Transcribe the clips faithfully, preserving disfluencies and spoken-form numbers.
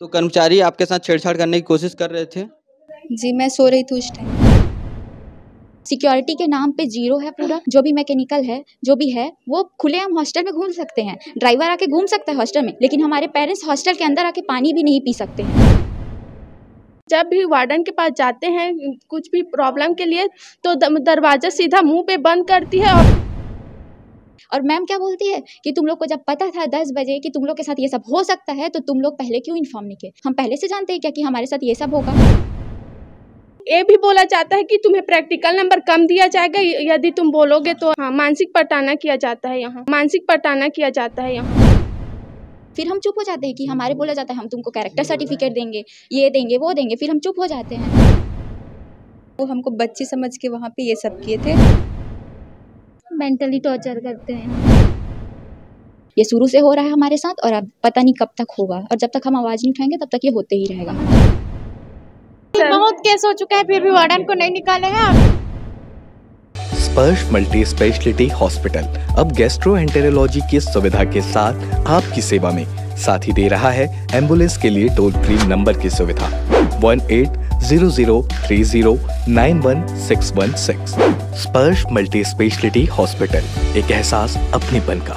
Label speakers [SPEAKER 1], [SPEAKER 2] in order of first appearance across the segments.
[SPEAKER 1] तो कर्मचारी आपके साथ छेड़छाड़ करने की कोशिश कर रहे थे?
[SPEAKER 2] जी, मैं सो रही थी उस टाइम। सिक्योरिटी के नाम पे जीरो है पूरा, जो भी मैकेनिकल है, जो भी है, वो खुलेआम हॉस्टल में घूम सकते हैं। ड्राइवर आके घूम सकता है हॉस्टल में, लेकिन हमारे पेरेंट्स हॉस्टल के अंदर आके पानी भी नहीं पी सकते हैं।
[SPEAKER 3] जब भी वार्डन के पास जाते हैं कुछ भी प्रॉब्लम के लिए, तो दरवाजा सीधा मुंह पे बंद करती है। और
[SPEAKER 2] और मैम क्या बोलती है कि तुम लोग को जब पता था दस बजे कि तुम लोग के साथ ये सब हो सकता है, तो तुम लोग पहले क्यों इन्फॉर्म नहीं किए? हम पहले से जानते हैं क्या कि हमारे साथ ये सब होगा?
[SPEAKER 3] ये भी बोला जाता है कि तुम्हें प्रैक्टिकल नंबर कम दिया जाएगा यदि तुम बोलोगे तो। हाँ, मानसिक प्रताड़ना किया जाता है यहाँ, मानसिक प्रताड़ना किया जाता है यहाँ।
[SPEAKER 2] फिर हम चुप हो जाते हैं कि हमारे बोला जाता है हम तुमको कैरेक्टर सर्टिफिकेट देंगे, ये देंगे, वो देंगे, फिर हम चुप हो जाते हैं।
[SPEAKER 4] वो हमको बच्ची समझ के वहाँ पे ये सब किए थे।
[SPEAKER 2] मेंटली टॉर्चर करते हैं। ये शुरू से हो रहा है हमारे साथ और अब पता नहीं कब तक होगा, और जब तक हम आवाज़ नहीं उठाएंगे तब तक ये होते ही रहेगा।
[SPEAKER 5] बहुत केस हो चुका है, फिर भी वार्डन को नहीं निकालेगा।
[SPEAKER 6] स्पर्श मल्टी स्पेशलिटी हॉस्पिटल अब गैस्ट्रोएंटेरोलॉजी की सुविधा के साथ आपकी सेवा में। साथ ही दे रहा है एम्बुलेंस के लिए टोल फ्री नंबर की सुविधा one eight zero zero three zero nine one six one six. Sparsh multi speciality hospital, एक एहसास अपनेपन का।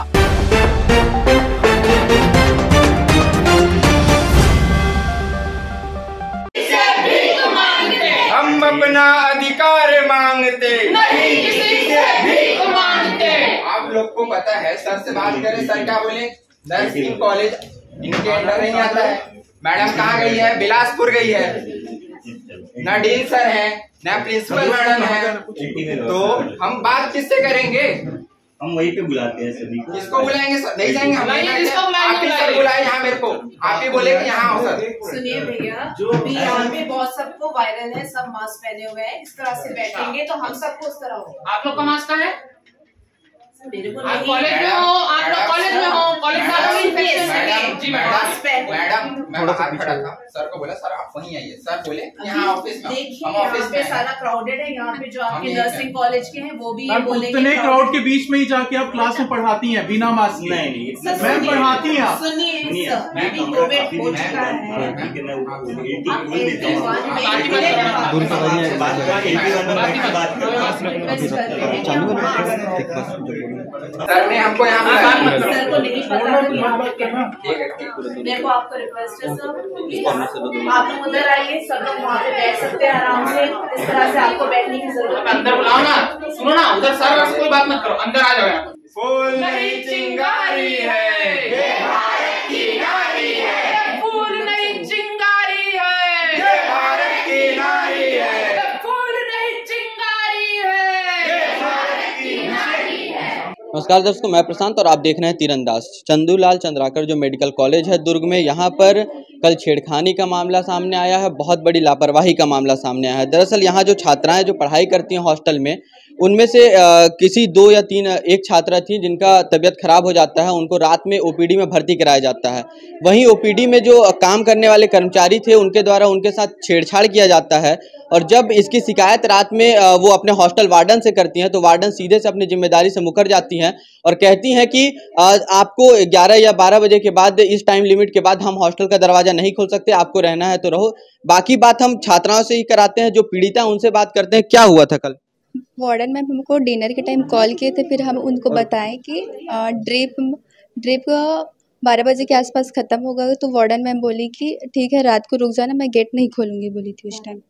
[SPEAKER 7] हम अपना अधिकार मांगते नहीं, किसी से भीख मांगते। आप लोग को पता है, सर से बात करें, सर क्या बोले? नर्सिंग कॉलेज इनके अंडर नहीं आता है। मैडम कहाँ गई है? बिलासपुर गई है। ना डीन सर है, ना प्रिंसिपल मैडम है, तो हम बात किससे करेंगे?
[SPEAKER 8] हम वहीं पे बुलाते हैं सभी को।
[SPEAKER 7] किसको बुलाएंगे? सर नहीं जाएंगे हम, आप ही सर बुलाए यहाँ मेरे को, आप ही बोले कि यहाँ आओ सर।
[SPEAKER 9] सुनिए भैया, जो भी यहाँ पे बहुत सबको वायरल है, सब मास्क पहने हुए हैं, इस तरह से बैठेंगे तो हम सबको उस तरह होगा।
[SPEAKER 10] आप लोग का मास्क है?
[SPEAKER 9] मेरे को
[SPEAKER 10] आप कॉलेज में हो, आप लोग कॉलेज में हो, कॉलेज में
[SPEAKER 7] जी मैडम, मैडम मैं बाहर खड़ा था, सर को बोला सर आप वहीं आइए, सर बोले यहाँ ऑफिस में।
[SPEAKER 9] देखिए यहाँ पे सारा क्राउडेड है, यहाँ पे जो आपके नर्सिंग कॉलेज के हैं वो भी ये बोलेंगे।
[SPEAKER 11] उतने क्राउड के बीच में ही जाके आप क्लास में पढ़ाती हैं बिना मास्क के?
[SPEAKER 8] नहीं,
[SPEAKER 11] मैम पढ़ाती हैं आप?
[SPEAKER 9] सुनिए अभी कोविड हो चुका है,
[SPEAKER 7] सर ने हमको यहाँ
[SPEAKER 9] सर को नहीं पता मेरे को आपको रिक्वेस्ट है सर, आप लोग उधर आइए, सब लोग वहाँ पे बैठ सकते हैं आराम से। इस तरह से आपको बैठने की जरूरत है।
[SPEAKER 10] अंदर बुलाओ ना, सुनो ना, उधर सर से कोई बात मत करो, अंदर आ जाओ। यहाँ
[SPEAKER 7] फूल नहीं चिंगारी है, ये भारत की नारी है।
[SPEAKER 10] फूल नहीं चिंगारी है,
[SPEAKER 7] ये भारत की नारी है।
[SPEAKER 10] फूल नहीं चिंगारी है,
[SPEAKER 7] ये भारत की नारी है।
[SPEAKER 1] नमस्कार दोस्तों, मैं प्रशांत और आप देख रहे हैं तीरंदाज। चंदूलाल चंद्राकर जो मेडिकल कॉलेज है दुर्ग में, यहाँ पर कल छेड़खानी का मामला सामने आया है, बहुत बड़ी लापरवाही का मामला सामने आया है। दरअसल यहाँ जो छात्राएं जो पढ़ाई करती हैं हॉस्टल में, उनमें से आ, किसी दो या तीन एक छात्रा थी जिनका तबीयत खराब हो जाता है, उनको रात में ओपीडी में भर्ती कराया जाता है। वहीं ओपीडी में जो काम करने वाले कर्मचारी थे उनके द्वारा उनके साथ छेड़छाड़ किया जाता है, और जब इसकी शिकायत रात में आ, वो अपने हॉस्टल वार्डन से करती हैं, तो वार्डन सीधे से अपनी जिम्मेदारी से मुकर जाती हैं और कहती हैं कि आ, आपको ग्यारह या बारह बजे के बाद, इस टाइम लिमिट के बाद हम हॉस्टल का दरवाजा नहीं खोल सकते, आपको रहना है तो रहो, बाकी बात हम छात्राओं से ही कराते हैं। जो पीड़िता उनसे बात करते हैं। क्या हुआ था कल?
[SPEAKER 4] वार्डन मैम हमको डिनर के टाइम कॉल किए थे, फिर हम उनको बताएं कि ड्रिप ड्रिप बारह बजे के आसपास ख़त्म होगा, तो वार्डन मैम बोली कि ठीक है रात को रुक जाना, मैं गेट नहीं खोलूँगी बोली थी उस टाइम।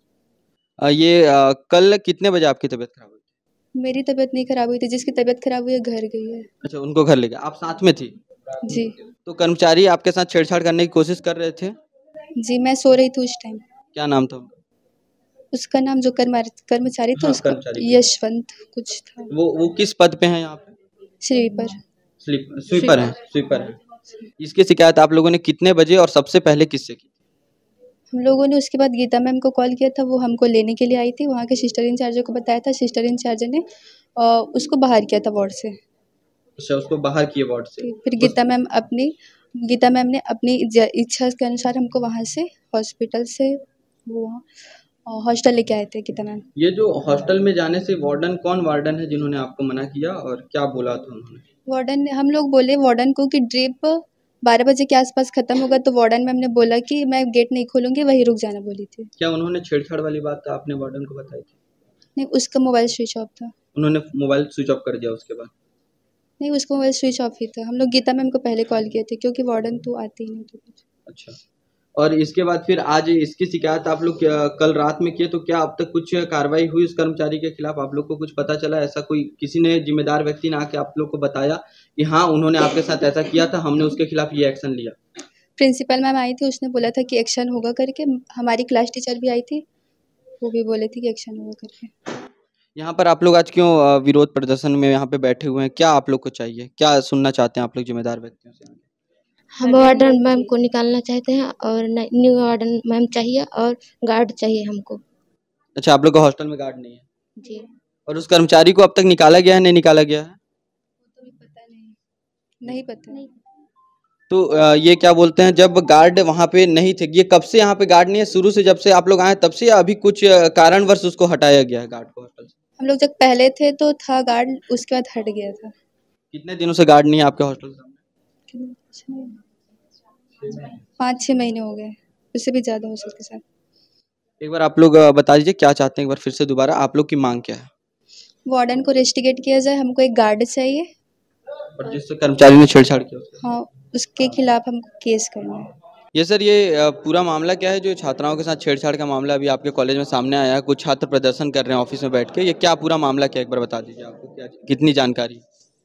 [SPEAKER 1] ये आ, कल कितने बजे आपकी तबीयत खराब हुई?
[SPEAKER 4] मेरी तबीयत नहीं खराब हुई थी, जिसकी तबीयत खराब हुई है घर गई है।
[SPEAKER 1] अच्छा, उनको घर ले गए, आप साथ में थी?
[SPEAKER 4] जी।
[SPEAKER 1] तो कर्मचारी आपके साथ छेड़छाड़ करने की कोशिश कर रहे थे?
[SPEAKER 4] जी, मैं सो रही थी उस टाइम।
[SPEAKER 1] क्या नाम था उनका?
[SPEAKER 4] उसका नाम जो कर्मचारी था,
[SPEAKER 1] हाँ,
[SPEAKER 4] उसका यशवंत कुछ था।
[SPEAKER 1] वो वो किस पद पे हैं यहाँ पे?
[SPEAKER 4] स्वीपर।
[SPEAKER 1] स्वीपर हैं, स्वीपर हैं। इसकी शिकायत आप लोगों ने कितने बजे और सबसे पहले किससे की?
[SPEAKER 4] हम लोगों ने उसके बाद गीता मैम को कॉल किया था, वो हमको लेने के लिए आई थी, वहाँ के सिस्टर इंचार्ज को बताया था, सिस्टर इंचार्ज ने उसको बाहर किया था वार्ड से।
[SPEAKER 1] अच्छा, उसको बाहर किए वार्ड से।
[SPEAKER 4] फिर गीता मैम अपनी गीता मैम ने अपनी इच्छा के अनुसार हमको वहाँ से हॉस्पिटल से वो हॉस्टल लेके आए थे गीता मैम।
[SPEAKER 1] ये जो हॉस्टल में जाने से वार्डन, कौन वार्डन है जिन्होंने आपको मना किया और क्या बोला था उन्होंने?
[SPEAKER 4] वार्डन ने, हम लोग बोले वार्डन को कि ड्रिप बारह बजे के आसपास ख़त्म होगा तो वार्डन मैम ने बोला कि मैं गेट नहीं खोलूँगी, वहीं रुक जाना बोली थी।
[SPEAKER 1] क्या उन्होंने छेड़छाड़ वाली बात आपने वार्डन को बताई थी?
[SPEAKER 4] नहीं, उसका मोबाइल स्विच ऑफ था।
[SPEAKER 1] उन्होंने मोबाइल स्विच ऑफ कर दिया उसके बाद?
[SPEAKER 4] नहीं, उसका मोबाइल स्विच ऑफ ही था। हम लोग गीता मैम को पहले कॉल किए थे क्योंकि वार्डन तो आती ही नहीं थी कुछ।
[SPEAKER 1] अच्छा, और इसके बाद फिर आज इसकी शिकायत आप लोग कल रात में किए, तो क्या अब तक कुछ कार्रवाई हुई उस कर्मचारी के खिलाफ? आप लोग को कुछ पता चला? ऐसा कोई किसी ने जिम्मेदार व्यक्ति ने आके आप लोग को बताया कि हाँ उन्होंने आपके साथ ऐसा किया था, हमने उसके खिलाफ ये एक्शन लिया?
[SPEAKER 4] प्रिंसिपल मैम आई थी, उसने बोला था कि एक्शन होगा करके। हमारी क्लास टीचर भी आई थी, वो भी बोले थे कि एक्शन होगा करके।
[SPEAKER 1] यहाँ पर आप लोग आज क्यों विरोध प्रदर्शन में यहाँ पे बैठे हुए हैं? क्या आप लोग को चाहिए, क्या सुनना चाहते हैं आप लोग जिम्मेदार व्यक्तियों से?
[SPEAKER 12] हम वार्डन मैम को निकालना चाहते हैं और न्यू वार्डन मैम चाहिए और गार्ड चाहिए हमको।
[SPEAKER 1] अच्छा, आप लोग का हॉस्टल में गार्ड नहीं है?
[SPEAKER 12] जी।
[SPEAKER 1] और उस कर्मचारी को अब तक निकाला गया है, नहीं निकाला गया है?
[SPEAKER 4] तो पता नहीं नहीं पता नहीं।
[SPEAKER 1] तो ये क्या बोलते हैं, जब गार्ड वहाँ पे नहीं थे, ये कब से यहाँ पे गार्ड नहीं है? शुरू से जब से आप लोग आए तब से, या अभी कुछ कारणवश उसको हटाया गया है गार्ड को हॉस्टल से?
[SPEAKER 4] हम लोग जब पहले थे तो था गार्ड, उसके बाद हट गया था।
[SPEAKER 1] कितने दिनों से गार्ड नहीं है आपके हॉस्टल में?
[SPEAKER 4] पाँच छः महीने हो गए, उससे भी ज़्यादा हो सकते सर।
[SPEAKER 1] एक बार आप लोग बता दीजिए क्या चाहते हैं, एक बार फिर से दोबारा आप लोग की मांग क्या है?
[SPEAKER 4] वार्डन को रेस्टिगेट किया जाए, हमको एक गार्ड चाहिए।
[SPEAKER 1] और जिस कर्मचारी ने छेड़छाड़ किया,
[SPEAKER 4] हाँ, उसके खिलाफ हमको केस करना है।
[SPEAKER 1] ये सर, ये पूरा मामला क्या है जो छात्राओं के साथ छेड़छाड़ का मामला अभी आपके कॉलेज में सामने आया है? कुछ छात्र प्रदर्शन कर रहे हैं ऑफिस में बैठ के, ये क्या पूरा मामला क्या, एक बार बता दीजिए, आपको क्या कितनी जानकारी?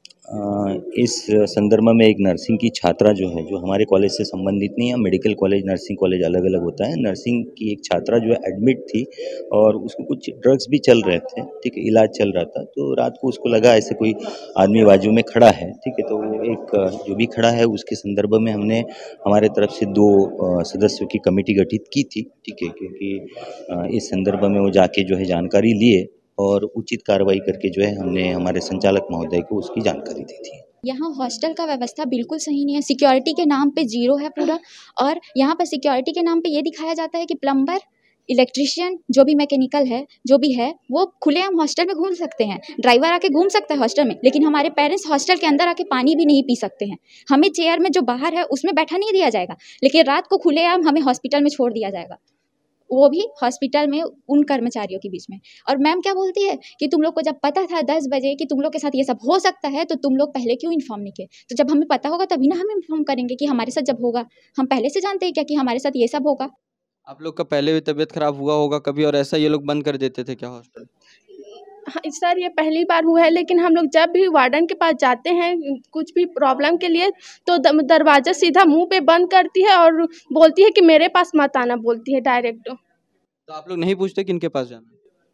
[SPEAKER 8] इस संदर्भ में एक नर्सिंग की छात्रा जो है, जो हमारे कॉलेज से संबंधित नहीं है, मेडिकल कॉलेज नर्सिंग कॉलेज अलग अलग होता है। नर्सिंग की एक छात्रा जो है एडमिट थी और उसको कुछ ड्रग्स भी चल रहे थे, ठीक है, इलाज चल रहा था। तो रात को उसको लगा ऐसे कोई आदमी बाजू में खड़ा है, ठीक है, तो वो एक जो भी खड़ा है उसके संदर्भ में हमने हमारे तरफ से दो सदस्यों की कमेटी गठित की थी, ठीक है, क्योंकि इस संदर्भ में वो जाके जो है जानकारी लिए और उचित कार्रवाई करके जो है हमने हमारे संचालक महोदय को उसकी जानकारी दी थी।
[SPEAKER 2] यहाँ हॉस्टल का व्यवस्था बिल्कुल सही नहीं है, सिक्योरिटी के नाम पे जीरो है पूरा। और यहाँ पर सिक्योरिटी के नाम पे ये दिखाया जाता है कि प्लम्बर, इलेक्ट्रिशियन, जो भी मैकेनिकल है, जो भी है, वो खुलेआम हॉस्टल में घूम सकते हैं। ड्राइवर आके घूम सकता है हॉस्टल में, लेकिन हमारे पेरेंट्स हॉस्टल के अंदर आके पानी भी नहीं पी सकते हैं। हमें चेयर में जो बाहर है उसमें बैठा नहीं दिया जाएगा, लेकिन रात को खुलेआम हमें हॉस्पिटल में छोड़ दिया जाएगा, वो भी हॉस्पिटल में उन कर्मचारियों के बीच में। और मैम क्या बोलती है कि तुम लोग को जब पता था दस बजे कि तुम लोग के साथ ये सब हो सकता है, तो तुम लोग पहले क्यों इन्फॉर्म नहीं किए? तो जब हमें पता होगा तभी ना हम इन्फॉर्म करेंगे कि हमारे साथ जब होगा। हम पहले से जानते हैं क्या कि हमारे साथ ये सब होगा?
[SPEAKER 1] आप लोग का पहले भी तबीयत खराब हुआ होगा कभी, और ऐसा ये लोग बंद कर देते थे क्या हॉस्टल?
[SPEAKER 3] हाँ सर, ये पहली बार हुआ है, लेकिन हम लोग जब भी वार्डन के पास जाते हैं कुछ भी प्रॉब्लम के लिए, तो दरवाज़ा सीधा मुंह पे बंद करती है और बोलती है कि मेरे पास मत आना, बोलती है डायरेक्ट।
[SPEAKER 1] तो आप लोग नहीं पूछते किनके पास जाना?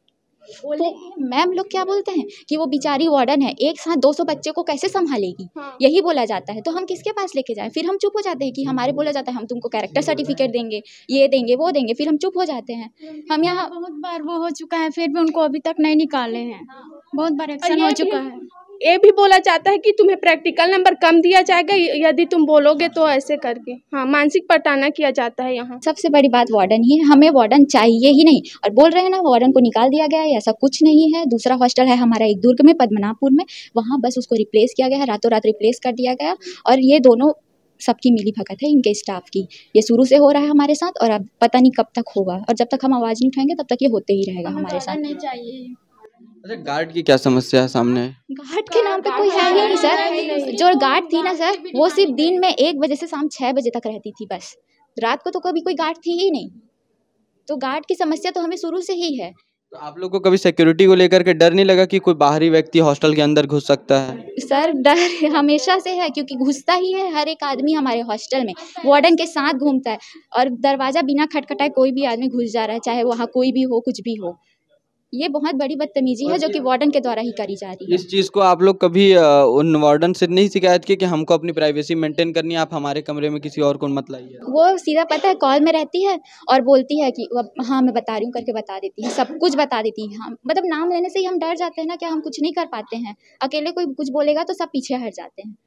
[SPEAKER 2] तो मैम लोग क्या बोलते हैं कि वो बेचारी वार्डन है, एक साथ दो सौ बच्चे को कैसे संभालेगी,
[SPEAKER 3] हाँ।
[SPEAKER 2] यही बोला जाता है। तो हम किसके पास लेके जाएं? फिर हम चुप हो जाते हैं कि हमारे बोला जाता है हम तुमको कैरेक्टर सर्टिफिकेट देंगे, ये देंगे, वो देंगे, फिर हम चुप हो जाते हैं। हम यहाँ
[SPEAKER 5] बहुत बार वो हो चुका है, फिर भी उनको अभी तक नहीं निकाले हैं। बहुत बार एक्शन हो चुका है।
[SPEAKER 3] ये भी बोला जाता है कि तुम्हें प्रैक्टिकल नंबर कम दिया जाएगा यदि तुम बोलोगे तो, ऐसे करके हाँ मानसिक पटाना किया जाता है यहाँ।
[SPEAKER 2] सबसे बड़ी बात वार्डन ही है, हमें वार्डन चाहिए ही नहीं। और बोल रहे हैं ना वार्डन को निकाल दिया गया है, ऐसा कुछ नहीं है। दूसरा हॉस्टल है हमारा एक दुर्ग में, पद्मनाभपुर में, वहाँ बस उसको रिप्लेस किया गया है, रातों रात रिप्लेस कर दिया गया। और ये दोनों सबकी मिली भगत है, इनके स्टाफ की। ये शुरू से हो रहा है हमारे साथ और अब पता नहीं कब तक होगा, और जब तक हम आवाज़ नहीं उठाएंगे तब तक ये होते ही रहेगा हमारे साथ।
[SPEAKER 5] नहीं चाहिए।
[SPEAKER 1] अच्छा, गार्ड की क्या समस्या है सामने?
[SPEAKER 2] गार्ड के नाम पे कोई है ही नहीं सर। जो गार्ड थी ना सर, वो सिर्फ दिन में एक बजे से शाम छः बजे तक रहती थी बस, रात को तो कभी कोई गार्ड थी ही नहीं। तो गार्ड की समस्या तो हमें शुरू से ही है।
[SPEAKER 1] तो आप लोग को कभी सिक्योरिटी को लेकर के डर नहीं लगा कि कोई बाहरी व्यक्ति हॉस्टल के अंदर घुस सकता है?
[SPEAKER 2] सर डर हमेशा से है, क्योंकि घुसता ही है हर एक आदमी हमारे हॉस्टल में, वार्डन के साथ घूमता है। और दरवाज़ा बिना खटखटाए कोई भी आदमी घुस जा रहा है, चाहे वहाँ कोई भी हो, कुछ भी हो। ये बहुत बड़ी बदतमीजी है जो कि वार्डन के द्वारा ही करी जा रही है।
[SPEAKER 1] इस चीज़ को आप लोग कभी उन वार्डन से नहीं शिकायत की कि हमको अपनी प्राइवेसी मेंटेन करनी है, आप हमारे कमरे में किसी और को मत लाइए?
[SPEAKER 2] वो सीधा पता है कॉल में रहती है और बोलती है कि हाँ मैं बता रही हूँ करके बता देती है, सब कुछ बता देती है। हम मतलब नाम लेने से ही हम डर जाते हैं ना, क्या हम कुछ नहीं कर पाते हैं। अकेले कोई कुछ बोलेगा तो सब पीछे हट जाते हैं।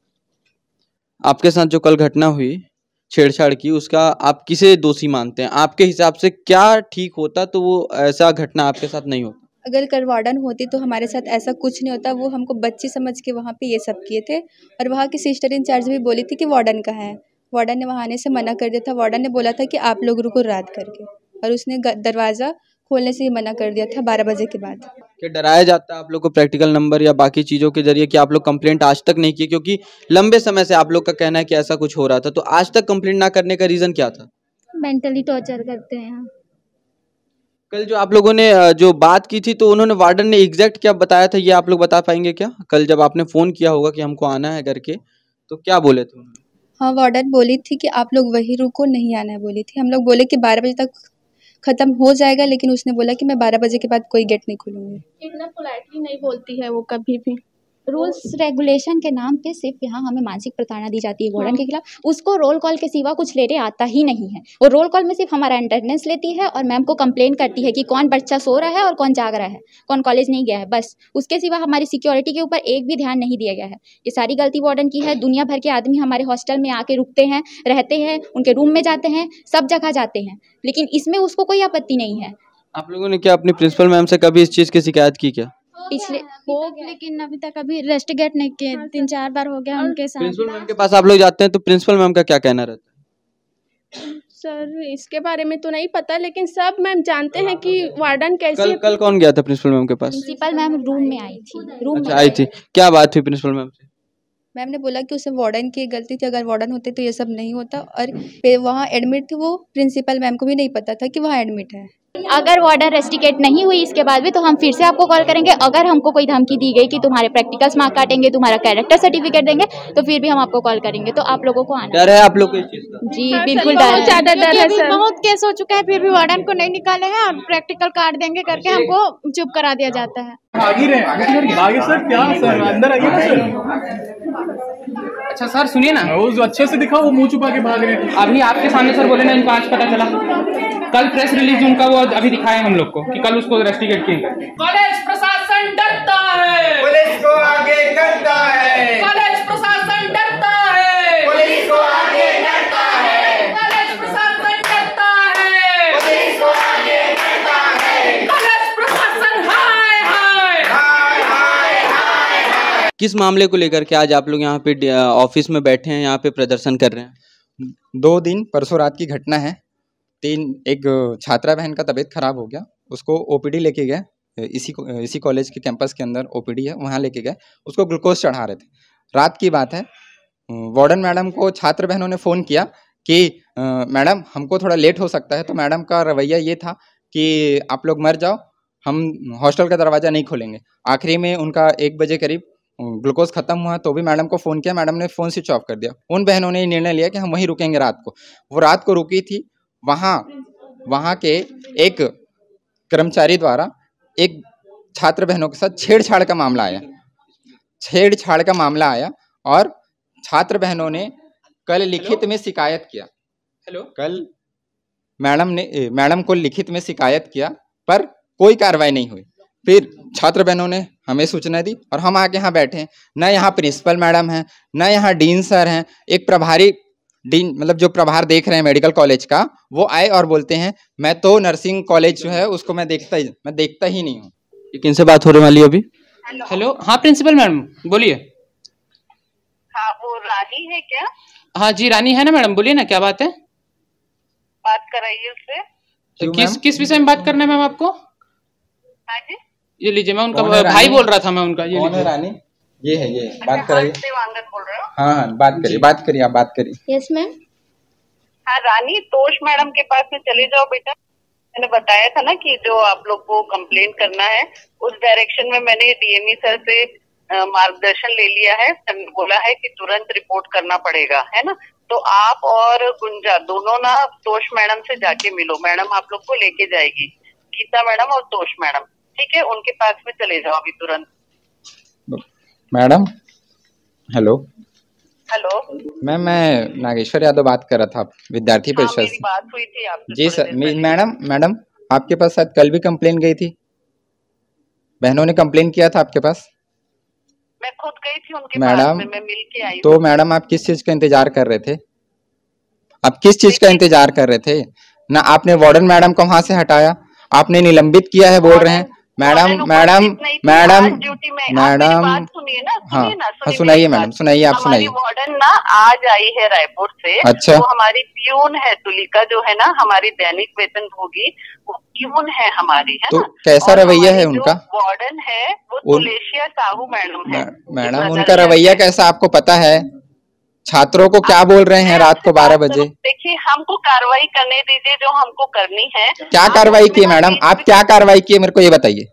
[SPEAKER 1] आपके साथ जो कल घटना हुई छेड़छाड़ की, उसका आप किसे दोषी मानते हैं? आपके हिसाब से क्या ठीक होता तो वो ऐसा घटना आपके साथ नहीं होता?
[SPEAKER 4] अगर कल वार्डन होती तो हमारे साथ ऐसा कुछ नहीं होता। वो हमको बच्ची समझ के वहाँ पे ये सब किए थे। और वहाँ की सिस्टर इंचार्ज भी बोली थी कि वार्डन कहाँ है। वार्डन ने वहाँ आने से मना कर दिया था। वार्डन ने बोला था कि आप लोग रुको रात करके, और उसने दरवाज़ा खोलने से ही मना कर दिया था बारह बजे के बाद।
[SPEAKER 1] कि डराया जाता है आप लोग को प्रैक्टिकल नंबर या बाकी चीज़ों के जरिए कि आप लोग कंप्लेंट आज तक नहीं की, क्योंकि लंबे समय से आप लोग का कहना है कि ऐसा कुछ हो रहा था, तो आज तक कंप्लेंट ना करने का रीज़न क्या था?
[SPEAKER 5] मेंटली टॉर्चर करते हैं।
[SPEAKER 1] कल जो आप लोगों ने जो बात की थी तो उन्होंने वार्डन ने एग्जैक्ट क्या बताया था, ये आप लोग बता पाएंगे क्या? कल जब आपने फ़ोन किया होगा कि हमको आना है करके, तो क्या बोले थे उन्होंने?
[SPEAKER 4] हाँ, वार्डन बोली थी कि आप लोग वहीं रुको, नहीं आना है बोली थी। हम लोग बोले कि बारह बजे तक ख़त्म हो जाएगा, लेकिन उसने बोला कि मैं बारह बजे के बाद कोई गेट नहीं खोलूँगी।
[SPEAKER 3] इतना पोलाइटली नहीं बोलती है वो कभी भी।
[SPEAKER 2] रूल्स रेगुलेशन के नाम पे सिर्फ यहाँ हमें मानसिक प्रताड़ना दी जाती है वार्डन के खिलाफ। उसको रोल कॉल के सिवा कुछ लेने आता ही नहीं है। वो रोल कॉल में सिर्फ हमारा अटेंडेंस लेती है और मैम को कंप्लेन करती है कि कौन बच्चा सो रहा है और कौन जाग रहा है, कौन कॉलेज नहीं गया है। बस उसके सिवा हमारी सिक्योरिटी के ऊपर एक भी ध्यान नहीं दिया गया है। ये सारी गलती वार्डन की है। दुनिया भर के आदमी हमारे हॉस्टल में आके रुकते हैं, रहते हैं, उनके रूम में जाते हैं, सब जगह जाते हैं, लेकिन इसमें उसको कोई आपत्ति नहीं है।
[SPEAKER 1] आप लोगों ने क्या अपनी प्रिंसिपल मैम से कभी इस चीज़ की शिकायत की क्या?
[SPEAKER 5] पिछले हो लेकिन अभी तक अभी रेस्टिगेट नहीं किए। तीन चार बार हो गया उनके साथ।
[SPEAKER 1] प्रिंसिपल मैम के पास आप लोग जाते हैं तो प्रिंसिपल मैम का क्या कहना रहता है?
[SPEAKER 3] सर इसके बारे में तो नहीं पता, लेकिन सब मैम जानते हैं कि वार्डन कैसे।
[SPEAKER 1] कल कल कौन गया था प्रिंसिपल मैम के पास?
[SPEAKER 2] प्रिंसिपल मैम रूम में आई थी। रूम
[SPEAKER 1] अच्छा, आई थी। क्या बात हुई प्रिंसिपल मैम से?
[SPEAKER 4] मैम ने बोला कि उसे वार्डन की गलती थी, अगर वार्डन होते तो ये सब नहीं होता। और वहाँ एडमिट थी वो, प्रिंसिपल मैम को भी नहीं पता था कि वहाँ एडमिट है।
[SPEAKER 2] अगर वार्डन रेस्टिकेट नहीं हुई इसके बाद भी तो हम फिर से आपको कॉल करेंगे। अगर हमको कोई धमकी दी गई कि तुम्हारे प्रैक्टिकल्स मार्क काटेंगे, तुम्हारा कैरेक्टर सर्टिफिकेट देंगे, तो फिर भी हम आपको कॉल करेंगे। तो आप लोगों को आना
[SPEAKER 1] डर है आप लोग को इस चीज़ का?
[SPEAKER 2] जी बिल्कुल डर है।
[SPEAKER 5] ज्यादा डर है सर। बहुत केस हो चुका है, फिर भी वार्डन को नहीं निकाले हैं और प्रैक्टिकल काट देंगे करके हमको चुप करा दिया जाता है।
[SPEAKER 11] आगे रहे आगे सर, क्या सर अंदर आइए सर।
[SPEAKER 10] अच्छा सर सुनिए ना,
[SPEAKER 11] वो अच्छे से दिखाओ, वो मुंह छुपा के भाग रहे हैं।
[SPEAKER 10] अभी आपके सामने सर बोले ना, इनको आज पता चला। कल प्रेस रिलीज उनका वो अभी दिखाया हम लोग को कि कल उसको रेस्टिगेट किए। कॉलेज प्रशासन डरता है,
[SPEAKER 7] पुलिस को आगे करता है।
[SPEAKER 10] कॉलेज प्रशासन डरता है,
[SPEAKER 7] पुलिस को आगे करता है।
[SPEAKER 10] कॉलेज प्रशासन डरता है,
[SPEAKER 7] पुलिस को आगे करता है।
[SPEAKER 10] कॉलेज प्रशासन हाय हाय
[SPEAKER 7] हाय हाय हाय हाय।
[SPEAKER 1] किस मामले को लेकर के आज आप लोग यहाँ पे ऑफिस में बैठे हैं, यहाँ पे प्रदर्शन कर रहे हैं?
[SPEAKER 13] दो दिन परसों रात की घटना है। तीन एक छात्रा बहन का तबीयत खराब हो गया, उसको ओपीडी लेके गए। इसी इसी कॉलेज के कैंपस के अंदर ओपीडी है, वहाँ लेके गए। उसको ग्लूकोज चढ़ा रहे थे। रात की बात है। वार्डन मैडम को छात्र बहनों ने फ़ोन किया कि मैडम हमको थोड़ा लेट हो सकता है। तो मैडम का रवैया ये था कि आप लोग मर जाओ, हम हॉस्टल का दरवाज़ा नहीं खोलेंगे। आखिरी में उनका एक बजे करीब ग्लूकोज ख़त्म हुआ तो भी मैडम को फ़ोन किया, मैडम ने फ़ोन स्विच ऑफ कर दिया। उन बहनों ने निर्णय लिया कि हम वहीं रुकेंगे रात को। वो रात को रुकी थी। वहाँ वहाँ के एक कर्मचारी द्वारा एक छात्र बहनों के साथ छेड़छाड़ का मामला आया छेड़छाड़ का मामला आया और छात्र बहनों ने कल लिखित में शिकायत किया। हेलो कल मैडम ने मैडम को लिखित में शिकायत किया, पर कोई कार्रवाई नहीं हुई। फिर छात्र बहनों ने हमें सूचना दी और हम आके यहाँ बैठे हैं। न यहाँ प्रिंसिपल मैडम हैं, न यहाँ डीन सर हैं। एक प्रभारी डीन मतलब जो प्रभार देख रहे हैं मेडिकल कॉलेज का, वो आए और बोलते हैं मैं तो नर्सिंग कॉलेज जो है उसको मैं देखता ही मैं देखता ही नहीं हूँ।
[SPEAKER 1] किन से बात हो रही वाली है अभी?
[SPEAKER 10] हेलो, हाँ प्रिंसिपल मैडम बोलिए।
[SPEAKER 14] हाँ वो रानी है क्या?
[SPEAKER 10] हाँ जी रानी है ना मैडम, बोलिए ना क्या बात है।
[SPEAKER 14] बात कराइए उससे।
[SPEAKER 10] तो किस किस विषय में बात करना है मैम आपको?
[SPEAKER 14] हाँ जी
[SPEAKER 10] ये लीजिए, मैं उनका भाई बोल रहा था मैं उनका। ये
[SPEAKER 13] कौन है रानी? ये है ये बात कराइए।
[SPEAKER 14] देवांगन बोल रहे हो?
[SPEAKER 13] हाँ हाँ बात करिए बात करिए आप बात करिए।
[SPEAKER 2] Yes ma'am.
[SPEAKER 14] हाँ रानी, तोष मैडम के पास में चले जाओ बेटा। मैंने बताया था ना कि जो आप लोग को कंप्लेंट करना है उस डायरेक्शन में मैंने डीएमई सर से मार्गदर्शन ले लिया है। बोला है कि तुरंत रिपोर्ट करना पड़ेगा, है ना। तो आप और गुंजा दोनों ना तोष मैडम से जाके मिलो। मैडम आप लोग को लेके जाएगी, गीता मैडम और तोष मैडम, ठीक है। उनके पास में चले जाओ अभी तुरंत।
[SPEAKER 13] मैडम हेलो
[SPEAKER 14] हेलो
[SPEAKER 13] मैम, मैं नागेश्वर यादव बात कर रहा था, विद्यार्थी परिषद
[SPEAKER 14] हाँ,
[SPEAKER 13] से।
[SPEAKER 14] बात हुई थी आपसे।
[SPEAKER 13] जी सर। मैडम मैडम आपके पास शायद कल भी कंप्लेन गई थी, बहनों ने कंप्लेन किया था आपके पास।
[SPEAKER 14] मैं खुद गई थी उनके
[SPEAKER 13] मैडम,
[SPEAKER 14] पास में, मैं मिल के आई।
[SPEAKER 13] तो मैडम आप किस चीज का इंतजार कर रहे थे? आप किस चीज का इंतजार कर रहे थे? ना आपने वार्डन मैडम को वहां से हटाया, आपने निलंबित किया है बोल रहे हैं। मैडम मैडम मैडम मैडम हाँ हाँ सुनाइए मैडम, सुनाइए, आप
[SPEAKER 14] हमारी
[SPEAKER 13] सुनाइए।
[SPEAKER 14] वार्डन ना आज आई है रायपुर से।
[SPEAKER 13] अच्छा।
[SPEAKER 14] वो हमारी प्यून है, तुलिका जो है ना हमारी दैनिक वेतन भोगी, वो प्यून है हमारी, है
[SPEAKER 13] तो
[SPEAKER 14] ना।
[SPEAKER 13] कैसा रवैया है उनका?
[SPEAKER 14] वार्डन है वो
[SPEAKER 13] उन-
[SPEAKER 14] तुलेशिया साहू मैडम है।
[SPEAKER 13] मैडम उनका रवैया कैसा आपको पता है? छात्रों को क्या बोल रहे हैं रात को बारह बजे?
[SPEAKER 14] देखिए हमको कार्रवाई करने दीजिए जो हमको करनी है।
[SPEAKER 13] क्या कार्रवाई की मैडम? आप क्या कार्रवाई की मेरे को ये बताइए।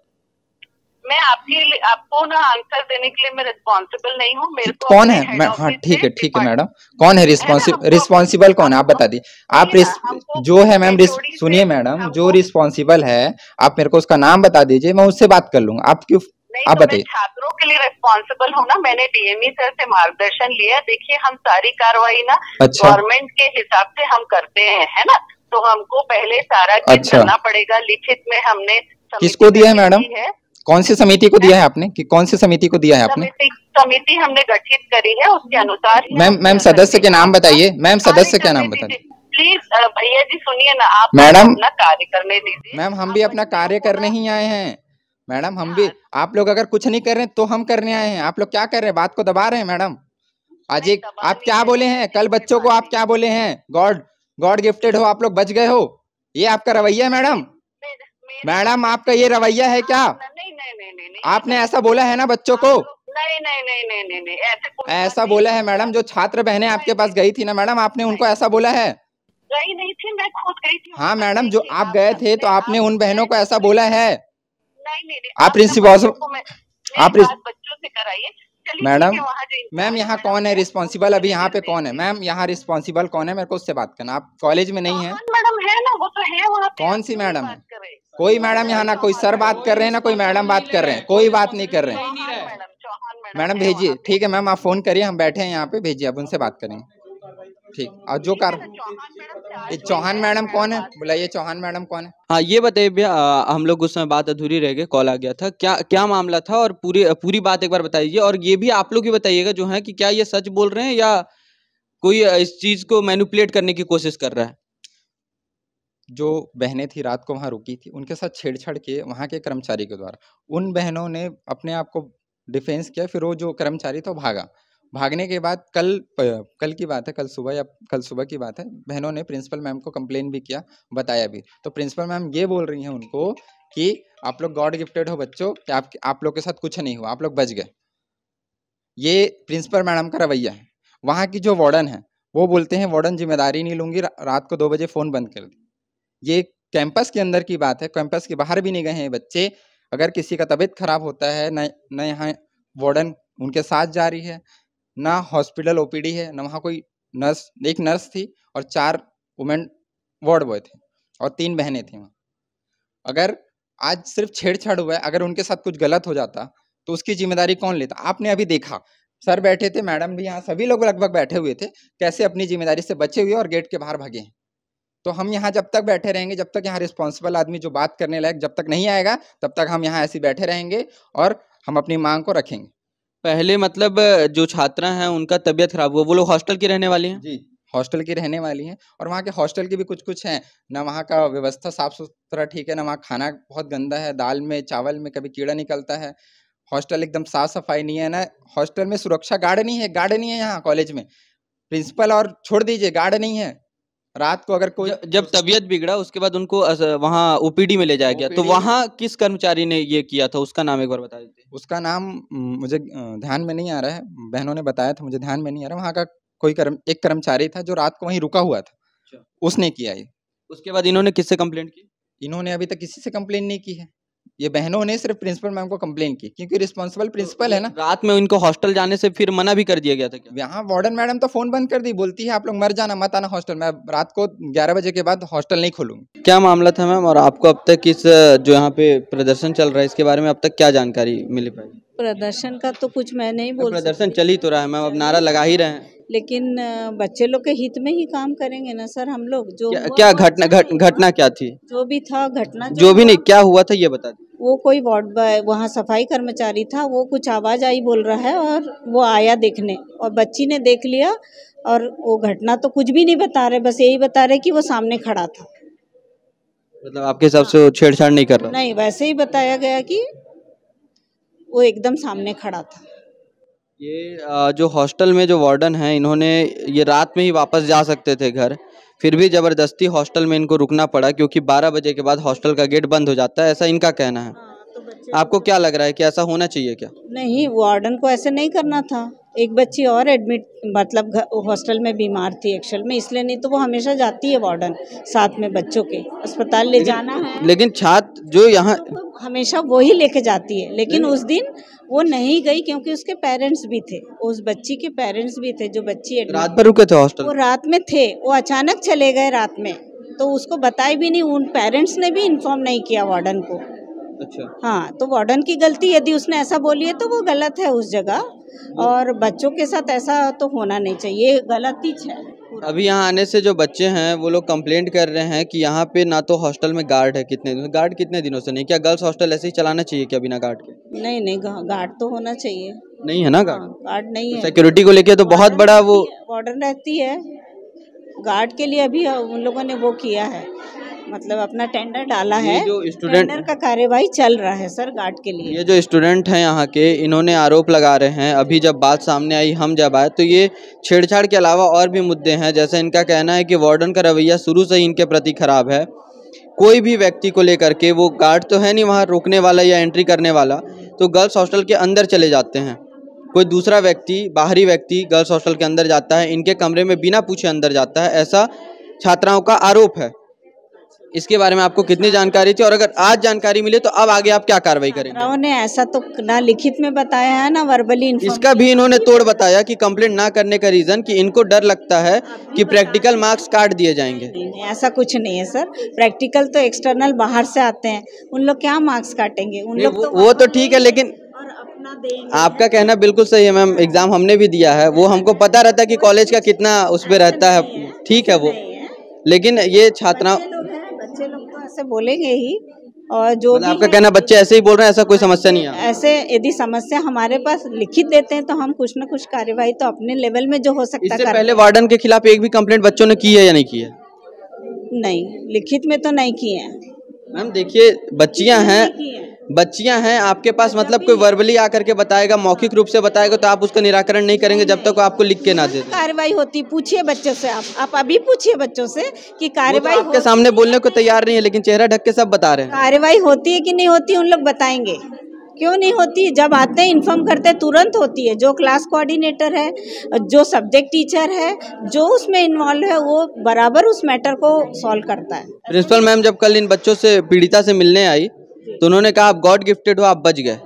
[SPEAKER 14] मैं आपके लिए आपको ना आंसर देने के लिए मैं रिस्पॉन्सिबल नहीं हूँ। मेरे को
[SPEAKER 13] कौन है? मैं हाँ ठीक है ठीक है मैडम, कौन है रिस्पॉन्सिबल? रिस्पॉन्सिबल कौन है आप बता दी। आप रिस, जो है मैम, सुनिए मैडम, जो रिस्पॉन्सिबल है आप मेरे को उसका नाम बता दीजिए, मैं उससे बात कर लूंगा। आप क्यों आप बताइए।
[SPEAKER 14] छात्रों के लिए रिस्पॉन्सिबल हूँ ना, मैंने डीएमई सर से मार्गदर्शन लिया। देखिए हम सारी कार्रवाई ना
[SPEAKER 13] अच्छा।
[SPEAKER 14] गवर्नमेंट के हिसाब से हम करते हैं, है ना। तो हमको पहले सारा चीज
[SPEAKER 13] अच्छा।
[SPEAKER 14] करना पड़ेगा। लिखित में हमने
[SPEAKER 13] किसको दिया है मैडम? कौन सी समिति को दिया है आपने? कि कौन सी समिति को दिया है आपने?
[SPEAKER 14] समिति हमने गठित करी है, उसके अनुसार।
[SPEAKER 13] मैम मैम सदस्य के नाम बताइए। मैम सदस्य क्या नाम बताइए?
[SPEAKER 14] प्लीज भैया जी सुनिए ना, आप
[SPEAKER 13] मैडम
[SPEAKER 14] अपना कार्य करने दीजिए।
[SPEAKER 13] मैम हम भी अपना कार्य करने ही आए हैं मैडम। हम भी, आप लोग अगर कुछ नहीं कर रहे तो हम करने आए हैं। आप लोग क्या कर रहे हैं? बात को दबा रहे हैं मैडम। आज एक आप क्या बोले हैं कल बच्चों को? आप क्या बोले हैं? गॉड गॉड गिफ्टेड हो, आप लोग बच गए हो। ये आपका रवैया है मैडम? मैडम आपका ये रवैया है क्या? आपने ऐसा बोला है ना बच्चों को?
[SPEAKER 14] नहीं नहीं नहीं नहीं नहीं नहीं ऐसे
[SPEAKER 13] ऐसा बोला है मैडम। जो छात्र बहनें आपके पास गई थी ना मैडम, आपने उनको ऐसा बोला है?
[SPEAKER 14] गई नहीं थी, मैं खुद गई थी।
[SPEAKER 13] हाँ मैडम, जो आप गए थे तो आपने उन बहनों को ऐसा बोला है?
[SPEAKER 14] नहीं नहीं
[SPEAKER 13] आप प्रिंसिपल आप
[SPEAKER 14] बच्चों से कराइए
[SPEAKER 13] मैडम। मैम यहाँ कौन है रिस्पॉन्सिबल? अभी यहाँ पे कौन है मैम? यहाँ रिस्पॉन्सिबल कौन है? मेरे को उससे बात करना। आप कॉलेज में नहीं है?
[SPEAKER 14] मैडम है ना, वो तो है वहाँ पे।
[SPEAKER 13] कौन सी मैडम है? कोई मैडम यहाँ ना कोई सर बात कर रहे हैं ना कोई मैडम बात कर रहे हैं, कोई बात नहीं कर रहे हैं। मैडम भेजिए, ठीक है मैम, आप फोन करिए, हम बैठे हैं यहाँ पे, भेजिए, अब उनसे बात करेंगे। ठीक। और जो कार चौहान मैडम कौन है? बुलाइए, चौहान मैडम कौन है?
[SPEAKER 1] हाँ ये बताइए भैया, आ, हम लोग उस समय बात अधूरी रह गई, कॉल आ गया था। क्या क्या मामला था और पूरी पूरी बात एक बार बताइए। और ये भी आप लोग ही बताइएगा जो है कि क्या ये सच बोल रहे हैं या कोई इस चीज को मैनिपुलेट करने की कोशिश कर रहा है।
[SPEAKER 13] जो बहनें थी रात को वहाँ रुकी थी, उनके साथ छेड़छाड़ किए वहाँ के कर्मचारी के द्वारा। उन बहनों ने अपने आप को डिफेंस किया, फिर वो जो कर्मचारी था वो भागा। भागने के बाद कल कल की बात है, कल सुबह या कल सुबह की बात है, बहनों ने प्रिंसिपल मैम को कंप्लेन भी किया, बताया भी। तो प्रिंसिपल मैम ये बोल रही हैं उनको कि आप लोग गॉड गिफ्टेड हो बच्चों, कि आप आप लोग के साथ कुछ नहीं हुआ, आप लोग बच गए। ये प्रिंसिपल मैडम का रवैया है। वहाँ की जो वार्डन है वो बोलते हैं वार्डन जिम्मेदारी नहीं लूंगी, रात को दो बजे फ़ोन बंद कर दी। ये कैंपस के अंदर की बात है, कैंपस के बाहर भी नहीं गए हैं बच्चे। अगर किसी का तबीयत खराब होता है, न न यहाँ वार्डन उनके साथ जा रही है, ना हॉस्पिटल ओपीडी है, ना वहाँ कोई नर्स, एक नर्स थी और चार वुमेन वार्ड बॉय थे और तीन बहनें थी वहाँ। अगर आज सिर्फ छेड़छाड़ हुआ है, अगर उनके साथ कुछ गलत हो जाता तो उसकी जिम्मेदारी कौन लेता? आपने अभी देखा, सर बैठे थे, मैडम भी यहाँ, सभी लोग लगभग बैठे हुए थे, कैसे अपनी जिम्मेदारी से बचे हुए और गेट के बाहर भागे हैं। तो हम यहाँ जब तक बैठे रहेंगे, जब तक यहाँ रिस्पॉन्सिबल आदमी जो बात करने लायक जब तक नहीं आएगा, तब तक हम यहाँ ऐसे बैठे रहेंगे और हम अपनी मांग को रखेंगे।
[SPEAKER 1] पहले मतलब जो छात्रा हैं उनका तबीयत खराब हुआ, वो लोग हॉस्टल की रहने वाली हैं?
[SPEAKER 13] जी, हॉस्टल की रहने वाली हैं। और वहाँ के हॉस्टल की भी कुछ कुछ हैं, ना वहाँ का व्यवस्था साफ सुथरा ठीक है, ना वहाँ खाना बहुत गंदा है, दाल में चावल में कभी कीड़ा निकलता है, हॉस्टल एकदम साफ सफाई नहीं है, ना हॉस्टल में सुरक्षा गार्ड नहीं है, गार्ड नहीं है यहाँ कॉलेज में, प्रिंसिपल और छोड़ दीजिए गार्ड नहीं है। रात को अगर कोई
[SPEAKER 1] जब तबीयत बिगड़ा उसके बाद उनको वहाँ ओपीडी में ले जाया गया, तो वहाँ किस कर्मचारी ने ये किया था, उसका नाम एक बार बता दीजिए।
[SPEAKER 13] उसका नाम मुझे ध्यान में नहीं आ रहा है, बहनों ने बताया था, मुझे ध्यान में नहीं आ रहा। वहाँ का कोई कर्म एक कर्मचारी था जो रात को वहीं रुका हुआ था, उसने किया ये।
[SPEAKER 1] उसके बाद इन्होंने किससे कंप्लेंट की?
[SPEAKER 13] इन्होंने अभी तक किसी से कंप्लेंट नहीं की है, ये बहनों ने सिर्फ प्रिंसिपल मैम को कंप्लेन की, क्योंकि रिस्पांसिबल प्रिंसिपल है ना।
[SPEAKER 1] रात में इनको हॉस्टल जाने से फिर मना भी कर दिया गया था क्या?
[SPEAKER 13] यहाँ वार्डन मैडम तो फोन बंद कर दी, बोलती है आप लोग मर जाना, मत आना हॉस्टल में, रात को ग्यारह बजे के बाद हॉस्टल नहीं खोलूंगी।
[SPEAKER 1] क्या मामला था मैम, और आपको अब तक इस जो यहाँ पे प्रदर्शन चल रहा है इसके बारे में अब तक क्या जानकारी मिली पाई?
[SPEAKER 15] प्रदर्शन का तो कुछ मैं नहीं बोल,
[SPEAKER 1] प्रदर्शन चल ही तो रहा है मैम, अब नारा लगा ही रहे हैं,
[SPEAKER 15] लेकिन बच्चे लोग के हित में ही काम करेंगे ना सर हम लोग। जो
[SPEAKER 1] क्या, क्या घटना घट, घटना क्या थी?
[SPEAKER 15] जो भी था घटना,
[SPEAKER 1] जो, जो भी नहीं, क्या हुआ था ये बता दीजिए।
[SPEAKER 15] वो कोई वार्ड बॉय वहाँ सफाई कर्मचारी था, वो कुछ आवाज़ आई बोल रहा है और वो आया देखने, और बच्ची ने देख लिया, और वो घटना तो कुछ भी नहीं बता रहे, बस यही बता रहे कि वो सामने खड़ा था।
[SPEAKER 1] मतलब आपके हिसाब से वो छेड़छाड़ नहीं कर रहा?
[SPEAKER 15] नहीं, वैसे ही बताया गया कि वो एकदम सामने खड़ा था।
[SPEAKER 1] ये अ, जो हॉस्टल में जो वार्डन है, इन्होंने ये रात में ही वापस जा सकते थे घर, फिर भी जबरदस्ती हॉस्टल में इनको रुकना पड़ा क्योंकि बारह बजे के बाद हॉस्टल का गेट बंद हो जाता है, ऐसा इनका कहना है। आपको क्या लग रहा है कि ऐसा होना चाहिए क्या?
[SPEAKER 15] नहीं, वार्डन को ऐसे नहीं करना था। एक बच्ची और एडमिट मतलब हॉस्टल में बीमार थी एक्चुअल में, इसलिए नहीं तो वो हमेशा जाती है वार्डन साथ में बच्चों के अस्पताल ले जाना है।
[SPEAKER 1] लेकिन छात्र जो यहाँ
[SPEAKER 15] तो हमेशा वो ही लेके जाती है, लेकिन उस दिन वो नहीं गई क्योंकि उसके पेरेंट्स भी थे, उस बच्ची के पेरेंट्स भी थे। जो बच्ची
[SPEAKER 1] रात भर रुके थे हॉस्टल,
[SPEAKER 15] वो रात में थे, वो अचानक चले गए रात में, तो उसको बताए भी नहीं, उन पेरेंट्स ने भी इन्फॉर्म नहीं किया वार्डन को।
[SPEAKER 1] अच्छा।
[SPEAKER 15] हाँ, तो वार्डन की गलती, यदि उसने ऐसा बोली है तो वो गलत है उस जगह, और बच्चों के साथ ऐसा तो होना नहीं चाहिए, गलत ही है।
[SPEAKER 1] अभी यहाँ आने से जो बच्चे हैं वो लोग कंप्लेंट कर रहे हैं कि यहाँ पे ना तो हॉस्टल में गार्ड है, कितने दिनों गार्ड कितने दिनों से नहीं, क्या गर्ल्स हॉस्टल ऐसे ही चलाना चाहिए क्या बिना गार्ड के?
[SPEAKER 15] नहीं नहीं, गार्ड तो होना चाहिए।
[SPEAKER 1] नहीं है ना गार्ड?
[SPEAKER 15] हाँ, गार्ड नहीं है।
[SPEAKER 1] सिक्योरिटी को लेके तो बहुत बड़ा वो
[SPEAKER 15] वार्डन रहती है, गार्ड के लिए अभी उन लोगों ने वो किया है, मतलब अपना टेंडर डाला है,
[SPEAKER 1] जो स्टूडेंट
[SPEAKER 15] टेंडर का कार्यवाही चल रहा है सर गार्ड के लिए।
[SPEAKER 1] ये जो स्टूडेंट हैं यहाँ के, इन्होंने आरोप लगा रहे हैं, अभी जब बात सामने आई, हम जब आए तो ये छेड़छाड़ के अलावा और भी मुद्दे हैं। जैसे इनका कहना है कि वार्डन का रवैया शुरू से ही इनके प्रति खराब है, कोई भी व्यक्ति को लेकर के, वो गार्ड तो है नहीं वहाँ रोकने वाला या एंट्री करने वाला, तो गर्ल्स हॉस्टल के अंदर चले जाते हैं, कोई दूसरा व्यक्ति, बाहरी व्यक्ति गर्ल्स हॉस्टल के अंदर जाता है, इनके कमरे में बिना पूछे अंदर जाता है, ऐसा छात्राओं का आरोप है। इसके बारे में आपको कितनी जानकारी थी, और अगर आज जानकारी मिले तो अब आगे आप क्या कार्रवाई करेंगे?
[SPEAKER 15] उन्होंने ऐसा तो ना लिखित में बताया है ना वर्बली।
[SPEAKER 1] इसका भी इन्होंने तोड़ बताया कि कंप्लेंट ना करने का रीजन कि इनको डर लगता है कि प्रैक्टिकल मार्क्स काट दिए जाएंगे।
[SPEAKER 15] नहीं, नहीं, ऐसा कुछ नहीं है सर, प्रैक्टिकल तो एक्सटर्नल बाहर से आते हैं, उन लोग क्या मार्क्स काटेंगे? उन लोग तो
[SPEAKER 1] वो तो ठीक है, लेकिन आपका कहना बिल्कुल सही है मैम, एग्जाम हमने भी दिया है, वो हमको पता रहता है कि कॉलेज का कितना उस पर रहता है, ठीक है वो, लेकिन ये छात्रा
[SPEAKER 15] बच्चे लोग तो ऐसे बोलेंगे ही, और जो भी
[SPEAKER 1] आपका कहना बच्चे ऐसे ही बोल रहे हैं, ऐसा कोई समस्या नहीं है?
[SPEAKER 15] ऐसे यदि समस्या हमारे पास लिखित देते हैं तो हम कुछ न कुछ कार्यवाही तो अपने लेवल में जो हो सकता है।
[SPEAKER 1] इससे पहले वार्डन के खिलाफ एक भी कंप्लेंट बच्चों ने की है या नहीं की है?
[SPEAKER 15] नहीं, लिखित में तो नहीं किए हैं
[SPEAKER 1] मैम। देखिए बच्चियां हैं, बच्चियां हैं आपके पास, मतलब कोई वर्बली आकर के बताएगा, मौखिक रूप से बताएगा, तो आप उसका निराकरण नहीं करेंगे जब तक वो आपको लिख के ना दे।
[SPEAKER 15] कार्रवाई होती, पूछिए बच्चों से, आप आप अभी पूछिए बच्चों से कि कार्रवाई
[SPEAKER 1] तो आपके सामने बोलने को तैयार नहीं है, लेकिन चेहरा ढक के सब बता रहे हैं।
[SPEAKER 15] कार्रवाई होती है कि नहीं होती, उन लोग बताएंगे। क्यों नहीं होती? जब आते हैं इन्फॉर्म करते हैं, तुरंत होती है। जो क्लास कोऑर्डिनेटर है, जो सब्जेक्ट टीचर है, जो उसमें इन्वॉल्व है, वो बराबर उस मैटर को सॉल्व करता है।
[SPEAKER 1] प्रिंसिपल मैम जब कल इन बच्चों से, पीड़िता से मिलने आई तो उन्होंने कहा आप गॉड गिफ्टेड हो, आप बच गए,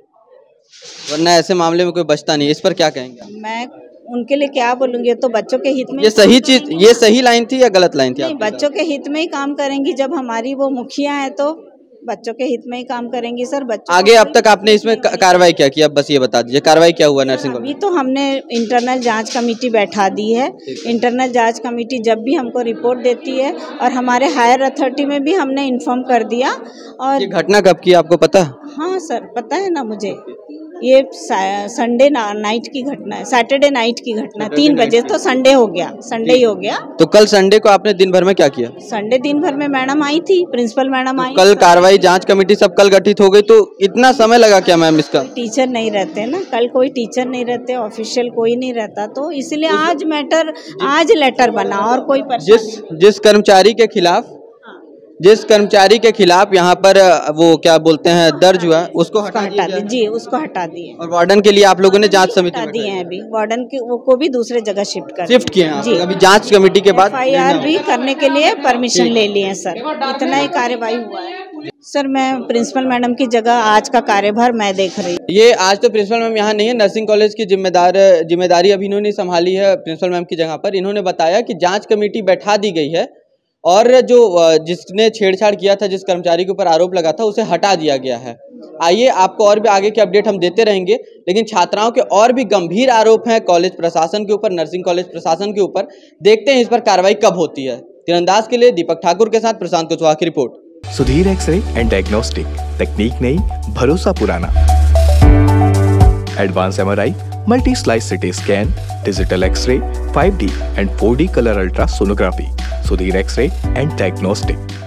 [SPEAKER 1] वरना ऐसे मामले में कोई बचता नहीं। इस पर क्या कहेंगे?
[SPEAKER 15] मैं उनके लिए क्या बोलूँगी, तो बच्चों के हित में।
[SPEAKER 1] ये सही चीज, ये सही लाइन थी या गलत लाइन थी?
[SPEAKER 15] नहीं, बच्चों के हित में ही काम करेंगी। जब हमारी वो मुखिया है तो बच्चों के हित में ही काम करेंगी सर। बच्चों
[SPEAKER 1] आगे अब तक आपने इसमें कार्रवाई क्या की, अब बस ये बता दीजिए कार्रवाई क्या हुआ नर्सिंग कॉलेज?
[SPEAKER 15] अभी तो हमने इंटरनल जांच कमेटी बैठा दी है। इंटरनल जांच कमेटी जब भी हमको रिपोर्ट देती है, और हमारे हायर अथॉरिटी में भी हमने इन्फॉर्म कर दिया। और
[SPEAKER 1] ये घटना कब की आपको पता?
[SPEAKER 15] हाँ सर, पता है ना मुझे। ये संडे नाइट की घटना है, सैटरडे नाइट की घटना, तीन बजे, तो संडे हो गया, संडे ही हो गया।
[SPEAKER 1] तो कल संडे को आपने दिन भर में क्या किया?
[SPEAKER 15] संडे दिन भर में मैडम आई थी, प्रिंसिपल मैडम आई।
[SPEAKER 1] कल कार्रवाई, जांच कमेटी सब कल गठित हो गई, तो इतना समय लगा क्या मैम इसका?
[SPEAKER 15] टीचर नहीं रहते ना, कल कोई टीचर नहीं रहते, ऑफिशियल कोई नहीं रहता, तो इसलिए आज मैटर, आज लेटर बना, और कोई
[SPEAKER 1] जिस जिस कर्मचारी के खिलाफ जिस कर्मचारी के खिलाफ यहाँ पर वो क्या बोलते हैं दर्ज हुआ, उसको हटा
[SPEAKER 15] दिए जी, उसको हटा दिए।
[SPEAKER 1] और वार्डन के लिए आप लोगों ने जांच समिति
[SPEAKER 15] हटा दिए हैं, अभी वार्डन के वो को भी दूसरे जगह शिफ्ट कर
[SPEAKER 1] शिफ्ट किए हैं जी। अभी जांच कमेटी के बाद
[SPEAKER 15] एफ आई आर भी करने के लिए परमिशन ले लिए हैं सर। इतना ही कार्यवाही हुआ है सर। मैं प्रिंसिपल मैडम की जगह आज का कार्यभार मैं देख रही हूँ।
[SPEAKER 1] ये आज तो प्रिंसिपल मैम यहाँ नहीं है, नर्सिंग कॉलेज की जिम्मेदार जिम्मेदारी अभी इन्होंने संभाली है प्रिंसिपल मैम की जगह पर। इन्होंने बताया कि जाँच कमेटी बैठा दी गई है, और जो जिसने छेड़छाड़ किया था, जिस कर्मचारी के ऊपर आरोप लगा था, उसे हटा दिया गया है। आइए आपको और भी आगे के अपडेट हम देते रहेंगे, लेकिन छात्राओं के और भी गंभीर आरोप हैं कॉलेज प्रशासन के ऊपर, नर्सिंग कॉलेज प्रशासन के ऊपर। देखते हैं इस पर कार्रवाई कब होती है। तीरंदाज के लिए दीपक ठाकुर के साथ प्रशांत कुशवाहा की report.
[SPEAKER 6] Sudhir X-ray and diagnostic, तकनीक नई, भरोसा पुराना। Advance MRI, multi slice CT scan, digital X-ray, five D and four D colour ultra sonography. Sudhir X-ray and diagnostic.